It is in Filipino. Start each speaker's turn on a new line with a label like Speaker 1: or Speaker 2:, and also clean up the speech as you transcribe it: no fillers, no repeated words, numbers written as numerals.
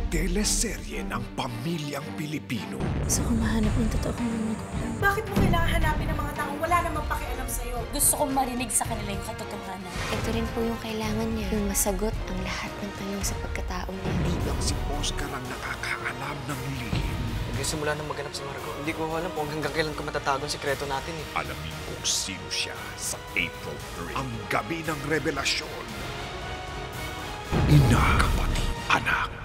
Speaker 1: teleserye ng pamilyang Pilipino.
Speaker 2: Gusto ko mahanap ng totoo kong mga magulang.
Speaker 3: Bakit mo kailangan hanapin ng mga taong wala namang pakialam sa'yo?
Speaker 2: Gusto kong marinig sa kanila yung katotohanan.
Speaker 4: Ito rin po yung kailangan niya. Yung masagot ang lahat ng tanong sa pagkatao niya.
Speaker 1: Hindi lang si Oscar ang nakakaalam ng lihim.
Speaker 5: Simula nang maganap si Margo, hindi ko alam kung hanggang kailan ko matatago ang sikreto natin eh.
Speaker 1: Alamin kung sino siya sa April 3. Ang gabi ng revelasyon. Ina, kapatid, anak.